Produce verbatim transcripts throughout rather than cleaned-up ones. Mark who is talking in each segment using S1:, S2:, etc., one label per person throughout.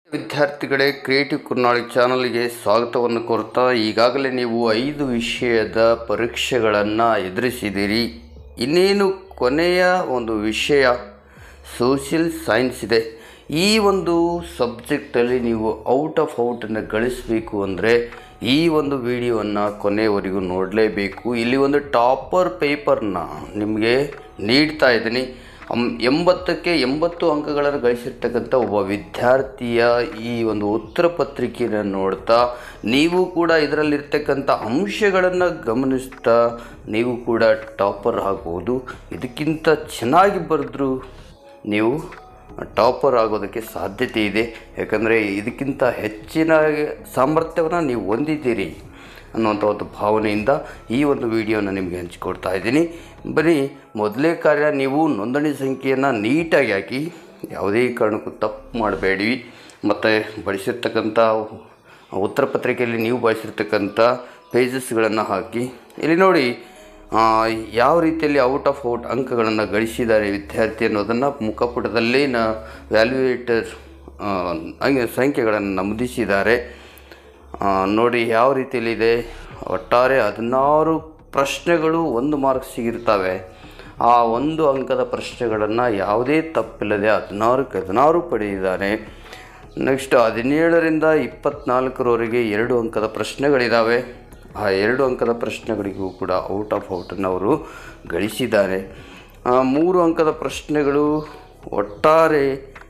S1: ವಿದ್ಯಾರ್ಥಿಗಳೇ, ಕ್ರಿಯೇಟಿವ್ ಕುರ್ನಾಳಿ ಚಾನಲ್ಗೆ ಸ್ವಾಗತವನ್ನು ಕೋರ್ತಾ ಈಗಾಗಲೇ ನೀವು ಐದು ವಿಷಯದ ಪರೀಕ್ಷೆಗಳನ್ನು ಎದುರಿಸಿದ್ದೀರಿ. ಇನ್ನೇನು ಕೊನೆಯ ಒಂದು ವಿಷಯ ಸೋಷಿಯಲ್ ಸೈನ್ಸ್ ಇದೆ. ಈ ಒಂದು ಸಬ್ಜೆಕ್ಟಲ್ಲಿ ನೀವು ಔಟ್ ಆಫ್ ಔಟನ್ನು ಗಳಿಸಬೇಕು ಅಂದರೆ ಈ ಒಂದು ವಿಡಿಯೋವನ್ನು ಕೊನೆಯವರೆಗೂ ನೋಡಲೇಬೇಕು. ಇಲ್ಲಿ ಒಂದು ಟಾಪರ್ ಪೇಪರ್ನ ನಿಮಗೆ ನೀಡ್ತಾ ಇದ್ದೀನಿ. ಎಂಬತ್ತಕ್ಕೆ ಎಂಬತ್ತು ಅಂಕಗಳನ್ನು ಗಳಿಸಿರ್ತಕ್ಕಂಥ ಒಬ್ಬ ವಿದ್ಯಾರ್ಥಿಯ ಈ ಒಂದು ಉತ್ತರ ಪತ್ರಿಕೆಯನ್ನು ನೋಡ್ತಾ ನೀವು ಕೂಡ ಇದರಲ್ಲಿರ್ತಕ್ಕಂಥ ಅಂಶಗಳನ್ನು ಗಮನಿಸ್ತಾ ನೀವು ಕೂಡ ಟಾಪರ್ ಆಗ್ಬೋದು. ಇದಕ್ಕಿಂತ ಚೆನ್ನಾಗಿ ಬರೆದ್ರೂ ನೀವು ಟಾಪರ್ ಆಗೋದಕ್ಕೆ ಸಾಧ್ಯತೆ ಇದೆ. ಯಾಕಂದರೆ ಇದಕ್ಕಿಂತ ಹೆಚ್ಚಿನ ಸಾಮರ್ಥ್ಯವನ್ನು ನೀವು ಹೊಂದಿದ್ದೀರಿ ಅನ್ನುವಂಥ ಒಂದು ಭಾವನೆಯಿಂದ ಈ ಒಂದು ವಿಡಿಯೋನ ನಿಮಗೆ ಹಂಚಿಕೊಡ್ತಾ ಇದ್ದೀನಿ. ಬರೀ ಮೊದಲೇ ಕಾರ್ಯ, ನೀವು ನೋಂದಣಿ ಸಂಖ್ಯೆಯನ್ನು ನೀಟಾಗಿ ಹಾಕಿ, ಯಾವುದೇ ಕಾರಣಕ್ಕೂ ತಪ್ಪು ಮಾಡಬೇಡಿ. ಮತ್ತು ಬಳಸಿರ್ತಕ್ಕಂಥ ಉತ್ತರ ಪತ್ರಿಕೆಯಲ್ಲಿ ನೀವು ಬಳಸಿರ್ತಕ್ಕಂಥ ಪೇಜಸ್ಗಳನ್ನು ಹಾಕಿ. ಇಲ್ಲಿ ನೋಡಿ ಯಾವ ರೀತಿಯಲ್ಲಿ ಔಟ್ ಆಫ್ ಔಟ್ ಅಂಕಗಳನ್ನು ಗಳಿಸಿದ್ದಾರೆ ವಿದ್ಯಾರ್ಥಿ ಅನ್ನೋದನ್ನು ಮುಖಪುಟದಲ್ಲಿ ನ ವ್ಯಾಲ್ಯೂಯೇಟರ್ ಸಂಖ್ಯೆಗಳನ್ನು ನಮೂದಿಸಿದ್ದಾರೆ. ನೋಡಿ ಯಾವ ರೀತಿಯಲ್ಲಿದೆ. ಒಟ್ಟಾರೆ ಹದಿನಾರು ಪ್ರಶ್ನೆಗಳು ಒಂದು ಮಾರ್ಕ್ಸಿಗಿರ್ತವೆ. ಆ ಒಂದು ಅಂಕದ ಪ್ರಶ್ನೆಗಳನ್ನು ಯಾವುದೇ ತಪ್ಪಿಲ್ಲದೆ ಹದಿನಾರಕ್ಕೆ ಹದಿನಾರು ಪಡೆದಿದ್ದಾರೆ. ನೆಕ್ಸ್ಟ್ ಹದಿನೇಳರಿಂದ ಇಪ್ಪತ್ತ್ನಾಲ್ಕರವರೆಗೆ ಎರಡು ಅಂಕದ ಪ್ರಶ್ನೆಗಳಿದ್ದಾವೆ. ಆ ಎರಡು ಅಂಕದ ಪ್ರಶ್ನೆಗಳಿಗೂ ಕೂಡ ಔಟ್ ಆಫ್ ಔಟನ್ನು ಅವರು ಗಳಿಸಿದ್ದಾರೆ. ಮೂರು ಅಂಕದ ಪ್ರಶ್ನೆಗಳು ಒಟ್ಟಾರೆ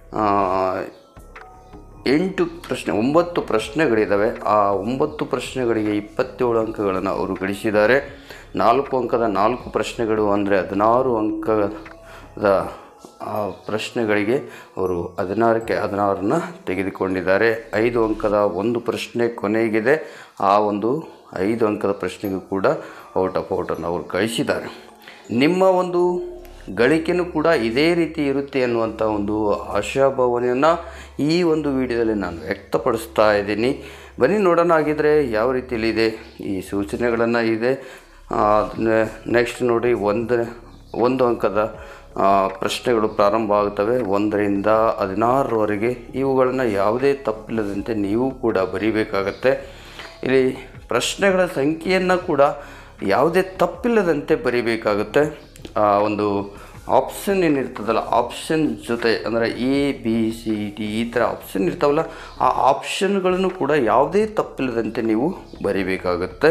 S1: ಎಂಟು ಪ್ರಶ್ನೆ ಒಂಬತ್ತು ಪ್ರಶ್ನೆಗಳಿದ್ದಾವೆ. ಆ ಒಂಬತ್ತು ಪ್ರಶ್ನೆಗಳಿಗೆ ಇಪ್ಪತ್ತೇಳು ಅಂಕಗಳನ್ನು ಅವರು ಗಳಿಸಿದ್ದಾರೆ. ನಾಲ್ಕು ಅಂಕದ ನಾಲ್ಕು ಪ್ರಶ್ನೆಗಳು ಅಂದರೆ ಹದಿನಾರು ಅಂಕದ ಪ್ರಶ್ನೆಗಳಿಗೆ ಅವರು ಹದಿನಾರಕ್ಕೆ ಹದಿನಾರನ್ನು ತೆಗೆದುಕೊಂಡಿದ್ದಾರೆ. ಐದು ಅಂಕದ ಒಂದು ಪ್ರಶ್ನೆ ಕೊನೆಗಿದೆ. ಆ ಒಂದು ಐದು ಅಂಕದ ಪ್ರಶ್ನೆಗೂ ಕೂಡ ಔಟ್ ಆಫ್ ಔಟನ್ನು ಅವರು ಗಳಿಸಿದ್ದಾರೆ. ನಿಮ್ಮ ಒಂದು ಗಳಿಕೆಯೂ ಕೂಡ ಇದೇ ರೀತಿ ಇರುತ್ತೆ ಅನ್ನುವಂಥ ಒಂದು ಆಶಾಭಾವನೆಯನ್ನು ಈ ಒಂದು ವಿಡಿಯೋದಲ್ಲಿ ನಾನು ವ್ಯಕ್ತಪಡಿಸ್ತಾ ಇದ್ದೀನಿ. ಬನ್ನಿ ನೋಡೋಣ ಆಗಿದ್ದರೆ ಯಾವ ರೀತಿಯಲ್ಲಿದೆ ಈ ಸೂಚನೆಗಳನ್ನು ಇದೆ. ನೆಕ್ಸ್ಟ್ ನೋಡಿ, ಒಂದು ಒಂದು ಅಂಕದ ಪ್ರಶ್ನೆಗಳು ಪ್ರಾರಂಭ ಆಗ್ತವೆ. ಒಂದರಿಂದ ಹದಿನಾರರವರೆಗೆ ಇವುಗಳನ್ನು ಯಾವುದೇ ತಪ್ಪಿಲ್ಲದಂತೆ ನೀವು ಕೂಡ ಬರೀಬೇಕಾಗತ್ತೆ. ಇಲ್ಲಿ ಪ್ರಶ್ನೆಗಳ ಸಂಖ್ಯೆಯನ್ನು ಕೂಡ ಯಾವುದೇ ತಪ್ಪಿಲ್ಲದಂತೆ ಬರೀಬೇಕಾಗುತ್ತೆ. ಒಂದು ಆಪ್ಷನ್ ಏನಿರ್ತದಲ್ಲ, ಆಪ್ಷನ್ ಜೊತೆ ಅಂದರೆ ಎ ಬಿ ಸಿ ಡಿ ಈ ಥರ ಆಪ್ಷನ್ ಇರ್ತಾವಲ್ಲ, ಆ ಆಪ್ಷನ್ಗಳನ್ನು ಕೂಡ ಯಾವುದೇ ತಪ್ಪಿಲ್ಲದಂತೆ ನೀವು ಬರೀಬೇಕಾಗುತ್ತೆ.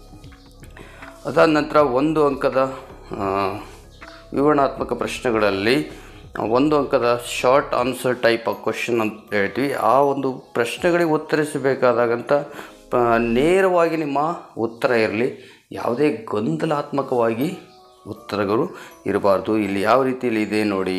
S1: ಅದಾದ ನಂತರ ಒಂದು ಅಂಕದ ವಿವರಣಾತ್ಮಕ ಪ್ರಶ್ನೆಗಳಲ್ಲಿ ಒಂದು ಅಂಕದ short answer type of question ಅಂತ ಹೇಳ್ತೀವಿ. ಆ ಒಂದು ಪ್ರಶ್ನೆಗಳಿಗೆ ಉತ್ತರಿಸಬೇಕಾದಾಗಂತ ನೇರವಾಗಿ ನಿಮ್ಮ ಉತ್ತರ ಇರಲಿ, ಯಾವುದೇ ಗೊಂದಲಾತ್ಮಕವಾಗಿ ಉತ್ತರಗಳು ಇರಬಾರ್ದು. ಇಲ್ಲಿ ಯಾವ ರೀತಿಯಲ್ಲಿ ಇದೆ ನೋಡಿ.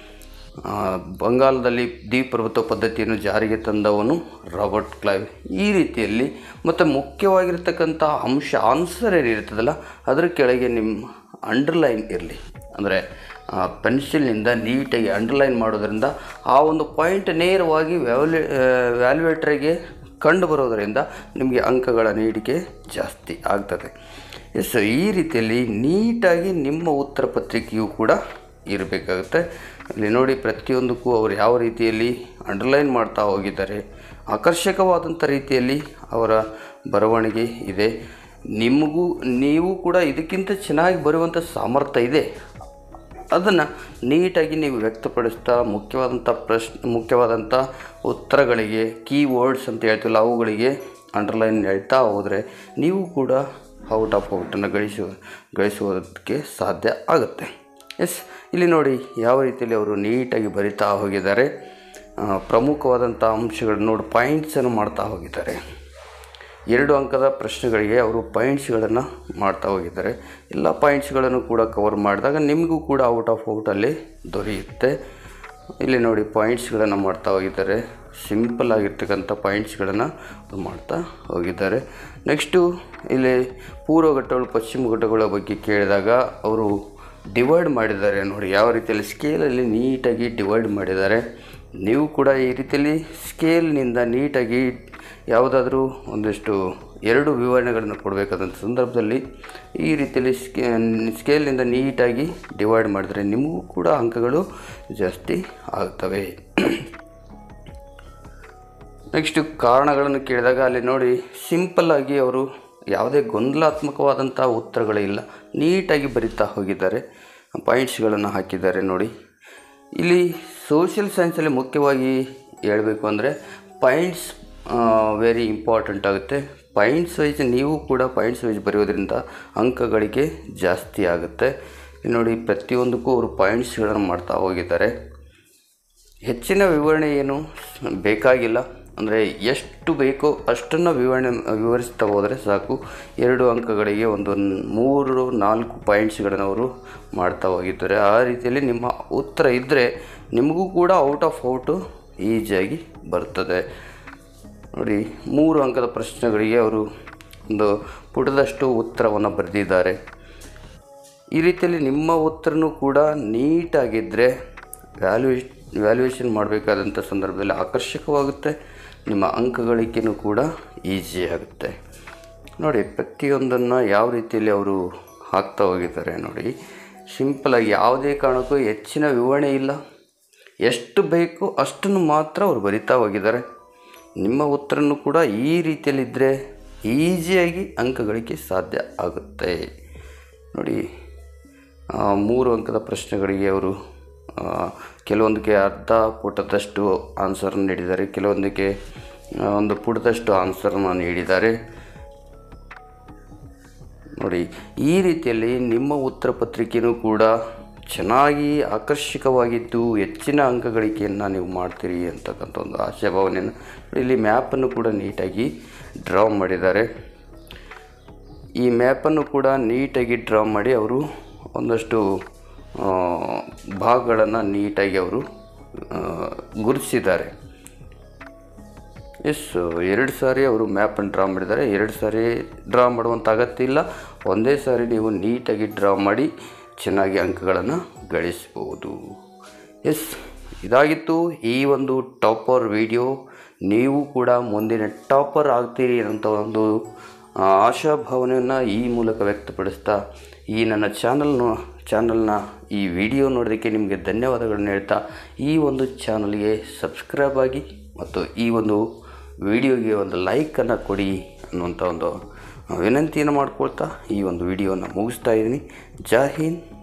S1: ಬಂಗಾಲದಲ್ಲಿ ದ್ವಿಪ್ರಭುತ್ವ ಪದ್ಧತಿಯನ್ನು ಜಾರಿಗೆ ತಂದವನು ರಾಬರ್ಟ್ ಕ್ಲೈವ್. ಈ ರೀತಿಯಲ್ಲಿ ಮತ್ತು ಮುಖ್ಯವಾಗಿರ್ತಕ್ಕಂಥ ಅಂಶ ಆನ್ಸರ್ ಏನಿರ್ತದಲ್ಲ ಅದರ ಕೆಳಗೆ ನಿಮ್ಮ ಅಂಡರ್ಲೈನ್ ಇರಲಿ. ಅಂದರೆ ಪೆನ್ಸಿಲ್ನಿಂದ ನೀಟಾಗಿ ಅಂಡರ್ಲೈನ್ ಮಾಡೋದರಿಂದ ಆ ಒಂದು ಪಾಯಿಂಟ್ ನೇರವಾಗಿ ವ್ಯಾಲ್ಯೂ ವ್ಯಾಲ್ಯೂಯೇಟರಿಗೆ ಕಂಡು ಬರೋದರಿಂದ ನಿಮಗೆ ಅಂಕಗಳ ನೀಡಿಕೆ ಜಾಸ್ತಿ ಆಗ್ತದೆ. ಎಸ್, ಈ ರೀತಿಯಲ್ಲಿ ನೀಟಾಗಿ ನಿಮ್ಮ ಉತ್ತರ ಪತ್ರಿಕೆಯೂ ಕೂಡ ಇರಬೇಕಾಗುತ್ತೆ. ಇಲ್ಲಿ ನೋಡಿ, ಪ್ರತಿಯೊಂದಕ್ಕೂ ಅವರು ಯಾವ ರೀತಿಯಲ್ಲಿ ಅಂಡರ್ಲೈನ್ ಮಾಡ್ತಾ ಹೋಗಿದ್ದಾರೆ. ಆಕರ್ಷಕವಾದಂಥ ರೀತಿಯಲ್ಲಿ ಅವರ ಬರವಣಿಗೆ ಇದೆ. ನಿಮಗೂ ನೀವು ಕೂಡ ಇದಕ್ಕಿಂತ ಚೆನ್ನಾಗಿ ಬರುವಂಥ ಸಾಮರ್ಥ್ಯ ಇದೆ. ಅದನ್ನು ನೀಟಾಗಿ ನೀವು ವ್ಯಕ್ತಪಡಿಸ್ತಾ ಮುಖ್ಯವಾದಂಥ ಪ್ರಶ್ನೆ ಮುಖ್ಯವಾದಂಥ ಉತ್ತರಗಳಿಗೆ ಕೀವರ್ಡ್ಸ್ ಅಂತ ಹೇಳ್ತಿಲ್ಲ, ಅವುಗಳಿಗೆ ಅಂಡರ್ಲೈನ್ ಹೇಳ್ತಾ ಹೋದರೆ ನೀವು ಕೂಡ ಔಟ್ ಆಫ್ ಔಟನ್ನು ಗಳಿಸುವ ಗಳಿಸುವುದಕ್ಕೆ ಸಾಧ್ಯ ಆಗುತ್ತೆ. ಎಸ್, ಇಲ್ಲಿ ನೋಡಿ ಯಾವ ರೀತಿಯಲ್ಲಿ ಅವರು ನೀಟಾಗಿ ಬರಿತಾ ಹೋಗಿದ್ದಾರೆ. ಪ್ರಮುಖವಾದಂಥ ಅಂಶಗಳನ್ನು ನೋಡಿ ಪಾಯಿಂಟ್ಸನ್ನು ಮಾಡ್ತಾ ಹೋಗಿದ್ದಾರೆ. ಎರಡು ಅಂಕದ ಪ್ರಶ್ನೆಗಳಿಗೆ ಅವರು ಪಾಯಿಂಟ್ಸ್ಗಳನ್ನು ಮಾಡ್ತಾ ಹೋಗಿದ್ದಾರೆ. ಎಲ್ಲ ಪಾಯಿಂಟ್ಸ್ಗಳನ್ನು ಕೂಡ ಕವರ್ ಮಾಡಿದಾಗ ನಿಮಗೂ ಕೂಡ ಔಟ್ ಆಫ್ ಔಟಲ್ಲಿ ದೊರೆಯುತ್ತೆ. ಇಲ್ಲಿ ನೋಡಿ ಪಾಯಿಂಟ್ಸ್ಗಳನ್ನು ಮಾಡ್ತಾ ಹೋಗಿದ್ದಾರೆ. ಸಿಂಪಲ್ ಆಗಿರ್ತಕ್ಕಂಥ ಪಾಯಿಂಟ್ಸ್ಗಳನ್ನು ಮಾಡ್ತಾ ಹೋಗಿದ್ದಾರೆ. ನೆಕ್ಸ್ಟು ಇಲ್ಲಿ ಪೂರ್ವ ಘಟ್ಟಗಳು ಪಶ್ಚಿಮ ಘಟ್ಟಗಳ ಬಗ್ಗೆ ಕೇಳಿದಾಗ ಅವರು ಡಿವೈಡ್ ಮಾಡಿದ್ದಾರೆ. ನೋಡಿ ಯಾವ ರೀತಿಯಲ್ಲಿ ಸ್ಕೇಲಲ್ಲಿ ನೀಟಾಗಿ ಡಿವೈಡ್ ಮಾಡಿದ್ದಾರೆ. ನೀವು ಕೂಡ ಈ ರೀತಿಯಲ್ಲಿ ಸ್ಕೇಲ್ನಿಂದ ನೀಟಾಗಿ ಯಾವುದಾದ್ರೂ ಒಂದಿಷ್ಟು ಎರಡು ವಿವರಣೆಗಳನ್ನು ಕೊಡಬೇಕಾದಂಥ ಸಂದರ್ಭದಲ್ಲಿ ಈ ರೀತಿಯಲ್ಲಿ ಸ್ಕೇ ಸ್ಕೇಲ್ನಿಂದ ನೀಟಾಗಿ ಡಿವೈಡ್ ಮಾಡಿದರೆ ನಿಮಗೂ ಕೂಡ ಅಂಕಗಳು ಜಾಸ್ತಿ ಆಗ್ತವೆ. ನೆಕ್ಸ್ಟು ಕಾರಣಗಳನ್ನು ಕೇಳಿದಾಗ ಅಲ್ಲಿ ನೋಡಿ ಸಿಂಪಲ್ಲಾಗಿ ಅವರು ಯಾವುದೇ ಗೊಂದಲಾತ್ಮಕವಾದಂಥ ಉತ್ತರಗಳಿಲ್ಲ, ನೀಟಾಗಿ ಬರಿತಾ ಹೋಗಿದ್ದಾರೆ, ಪಾಯಿಂಟ್ಸ್ಗಳನ್ನು ಹಾಕಿದ್ದಾರೆ ನೋಡಿ. ಇಲ್ಲಿ ಸೋಷಿಯಲ್ ಸೈನ್ಸಲ್ಲಿ ಮುಖ್ಯವಾಗಿ ಹೇಳಬೇಕು ಅಂದರೆ ಪಾಯಿಂಟ್ಸ್ ವೆರಿ ಇಂಪಾರ್ಟೆಂಟ್ ಆಗುತ್ತೆ. ಪಾಯಿಂಟ್ಸ್ ವೈಸ್ ನೀವು ಕೂಡ ಪಾಯಿಂಟ್ಸ್ ವೈಸ್ ಬರೆಯೋದ್ರಿಂದ ಅಂಕಗಳಿಗೆ ಜಾಸ್ತಿ ಆಗುತ್ತೆ. ನೋಡಿ ಪ್ರತಿಯೊಂದಕ್ಕೂ ಅವರು ಪಾಯಿಂಟ್ಸ್ಗಳನ್ನು ಮಾಡ್ತಾ ಹೋಗಿದ್ದಾರೆ. ಹೆಚ್ಚಿನ ವಿವರಣೆ ಏನು ಬೇಕಾಗಿಲ್ಲ, ಅಂದರೆ ಎಷ್ಟು ಬೇಕೋ ಅಷ್ಟನ್ನು ವಿವರಣೆ ವಿವರಿಸ್ತಾ ಹೋದರೆ ಸಾಕು. ಎರಡು ಅಂಕಗಳಿಗೆ ಒಂದು ಮೂರು ನಾಲ್ಕು ಪಾಯಿಂಟ್ಸ್ಗಳನ್ನು ಅವರು ಮಾಡ್ತಾ ಹೋಗಿದ್ದಾರೆ. ಆ ರೀತಿಯಲ್ಲಿ ನಿಮ್ಮ ಉತ್ತರ ಇದ್ದರೆ ನಿಮಗೂ ಕೂಡ ಔಟ್ ಆಫ್ ಔಟು ಈಸಿಯಾಗಿ ಬರ್ತದೆ ನೋಡಿ. ಮೂರು ಅಂಕದ ಪ್ರಶ್ನೆಗಳಿಗೆ ಅವರು ಒಂದು ಪುಟದಷ್ಟು ಉತ್ತರವನ್ನು ಬರೆದಿದ್ದಾರೆ. ಈ ರೀತಿಯಲ್ಲಿ ನಿಮ್ಮ ಉತ್ತರನೂ ಕೂಡ ನೀಟಾಗಿದ್ದರೆ ವ್ಯಾಲ್ಯೂಯೇಷ್ ವ್ಯಾಲ್ಯೂಯೇಷನ್ ಮಾಡಬೇಕಾದಂಥ ಸಂದರ್ಭದಲ್ಲಿ ಆಕರ್ಷಕವಾಗುತ್ತೆ, ನಿಮ್ಮ ಅಂಕಗಳಿಕೆಯೂ ಕೂಡ ಈಸಿ ಆಗುತ್ತೆ ನೋಡಿ. ಪ್ರತಿಯೊಂದನ್ನು ಯಾವ ರೀತಿಯಲ್ಲಿ ಅವರು ಹಾಕ್ತಾ ಹೋಗಿದ್ದಾರೆ ನೋಡಿ. ಸಿಂಪಲಾಗಿ ಯಾವುದೇ ಕಾರಣಕ್ಕೂ ಹೆಚ್ಚಿನ ವಿವರಣೆ ಇಲ್ಲ, ಎಷ್ಟು ಬೇಕೋ ಅಷ್ಟನ್ನು ಮಾತ್ರ ಅವರು ಬರಿತಾ ಹೋಗಿದ್ದಾರೆ. ನಿಮ್ಮ ಉತ್ತರನೂ ಕೂಡ ಈ ರೀತಿಯಲ್ಲಿದ್ದರೆ ಈಸಿಯಾಗಿ ಅಂಕಗಳಿಗೆ ಸಾಧ್ಯ ಆಗುತ್ತೆ ನೋಡಿ. ಮೂರು ಅಂಕದ ಪ್ರಶ್ನೆಗಳಿಗೆ ಅವರು ಕೆಲವೊಂದಕ್ಕೆ ಅರ್ಧ ಪುಟದಷ್ಟು ಆನ್ಸರನ್ನು ನೀಡಿದ್ದಾರೆ, ಕೆಲವೊಂದಕ್ಕೆ ಒಂದು ಪುಟದಷ್ಟು ಆನ್ಸರನ್ನು ನೀಡಿದ್ದಾರೆ ನೋಡಿ. ಈ ರೀತಿಯಲ್ಲಿ ನಿಮ್ಮ ಉತ್ತರ ಪತ್ರಿಕೆಯೂ ಕೂಡ ಚೆನ್ನಾಗಿ ಆಕರ್ಷಕವಾಗಿದ್ದು ಹೆಚ್ಚಿನ ಅಂಕಗಳಿಕೆಯನ್ನು ನೀವು ಮಾಡ್ತೀರಿ ಅಂತಕ್ಕಂಥ ಒಂದು ಆಶಾಭಾವನೆಯನ್ನು ಇಲ್ಲಿ ಮ್ಯಾಪನ್ನು ಕೂಡ ನೀಟಾಗಿ ಡ್ರಾ ಮಾಡಿದ್ದಾರೆ. ಈ ಮ್ಯಾಪನ್ನು ಕೂಡ ನೀಟಾಗಿ ಡ್ರಾ ಮಾಡಿ ಅವರು ಒಂದಷ್ಟು ಭಾಗಗಳನ್ನು ನೀಟಾಗಿ ಅವರು ಗುರುತಿಸಿದ್ದಾರೆ. ಎಸ್, ಎರಡು ಸಾರಿ ಅವರು ಮ್ಯಾಪನ್ನು ಡ್ರಾ ಮಾಡಿದ್ದಾರೆ. ಎರಡು ಸಾರಿ ಡ್ರಾ ಮಾಡುವಂಥ ಅಗತ್ಯ ಇಲ್ಲ, ಒಂದೇ ಸಾರಿ ನೀವು ನೀಟಾಗಿ ಡ್ರಾ ಮಾಡಿ ಚೆನ್ನಾಗಿ ಅಂಕಗಳನ್ನು ಗಳಿಸ್ಬೋದು. ಎಸ್, ಇದಾಗಿತ್ತು ಈ ಒಂದು ಟಾಪರ್ ವಿಡಿಯೋ. ನೀವು ಕೂಡ ಮುಂದಿನ ಟಾಪರ್ ಆಗ್ತೀರಿ ಅಂತ ಒಂದು ಆಶಾಭಾವನೆಯನ್ನು ಈ ಮೂಲಕ ವ್ಯಕ್ತಪಡಿಸ್ತಾ ಈ ನನ್ನ ಚಾನಲ್ನ ಚಾನಲ್ನ ಈ ವಿಡಿಯೋ ನೋಡೋದಕ್ಕೆ ನಿಮಗೆ ಧನ್ಯವಾದಗಳನ್ನು ಹೇಳ್ತಾ ಈ ಒಂದು ಚಾನಲ್ಗೆ ಸಬ್ಸ್ಕ್ರೈಬ್ ಆಗಿ ಮತ್ತು ಈ ಒಂದು ವಿಡಿಯೋಗೆ ಒಂದು ಲೈಕನ್ನು ಕೊಡಿ ಅನ್ನುವಂಥ ಒಂದು ವಿನಂತಿಯನ್ನು ಮಾಡ್ಕೊಳ್ತಾ ಈ ಒಂದು ವಿಡಿಯೋನ ಮುಗಿಸ್ತಾ ಇದ್ದೀನಿ. ಜೈ ಹಿಂದ್.